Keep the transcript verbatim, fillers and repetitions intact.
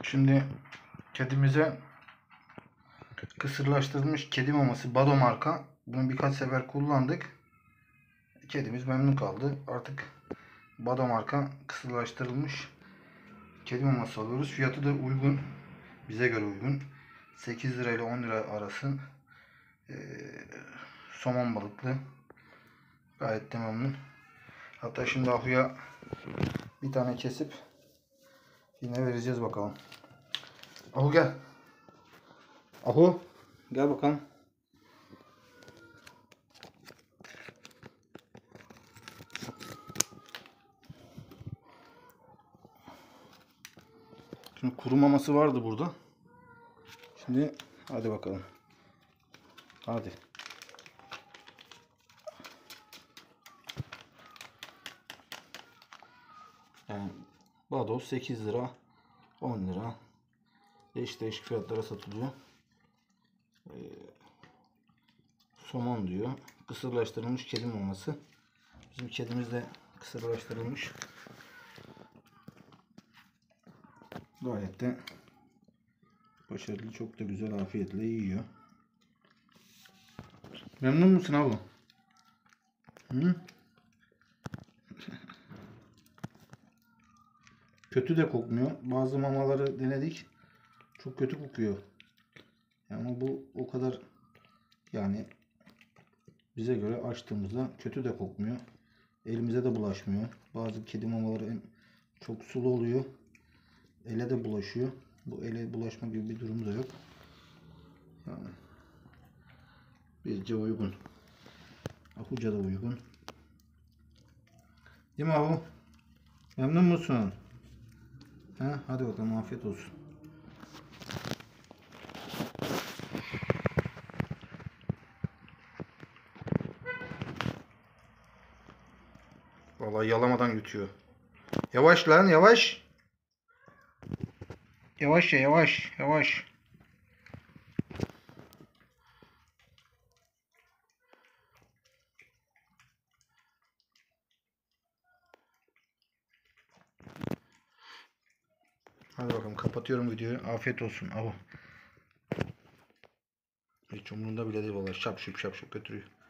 Şimdi kedimize kısırlaştırılmış kedi maması Bado marka. Bunu birkaç sefer kullandık. Kedimiz memnun kaldı. Artık Bado marka kısırlaştırılmış kedi maması alıyoruz. Fiyatı da uygun. Bize göre uygun. sekiz lira ile on lira arası. Ee, somon balıklı. Gayet de memnun. Hatta şimdi Ahu'ya bir tane kesip yine vereceğiz bakalım. Ahu gel. Ahu gel bakalım. Şimdi kuru maması vardı burada. Şimdi hadi bakalım. Hadi. Yani Bado sekiz lira, on lira. Değişik değişik fiyatlara satılıyor. Ee, somon diyor. Kısırlaştırılmış kedi maması. Bizim kedimiz de kısırlaştırılmış. Gayet de başarılı, çok da güzel, afiyetle yiyor. Memnun musun abi? Hı? Kötü de kokmuyor. Bazı mamaları denedik. Çok kötü kokuyor. Ama bu o kadar, yani bize göre açtığımızda kötü de kokmuyor. Elimize de bulaşmıyor. Bazı kedi mamaları çok sulu oluyor. Ele de bulaşıyor. Bu ele bulaşma gibi bir durum da yok. Yani bizce uygun. Ahuca da uygun. Değil mi Ahu? Memnun musun? He? Hadi bakalım, afiyet olsun. Vallahi yalamadan yutuyor. Yavaş lan, yavaş. Yavaş ya, yavaş, yavaş. Hadi bakalım, kapatıyorum videoyu. Afiyet olsun. Ahu. Hiç umurunda bile değil vallahi. Şap şup şap şup götürüyor.